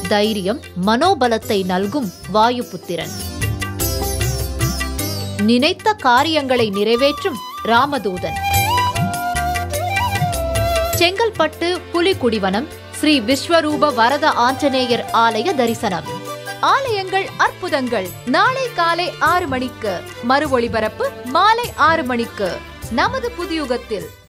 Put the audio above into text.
தைரியம், மனோபலத்தை நல்கும் வாயுபுத்திரன். நினைத்த காரியங்களை நிறைவேற்றும் ராமதூதன். செங்கல்பட்டு புலிக்குடிவனம் ஸ்ரீ விஸ்வரூப வரத ஆஞ்சநேயர் ஆலய தரிசனம். ஆலயங்கள் அற்புதங்கள். நாளை காலை 6 மணிக்கு, மறு ஒளிபரப்பு மாலை 6 மணிக்கு நமது புதியுகத்தில்.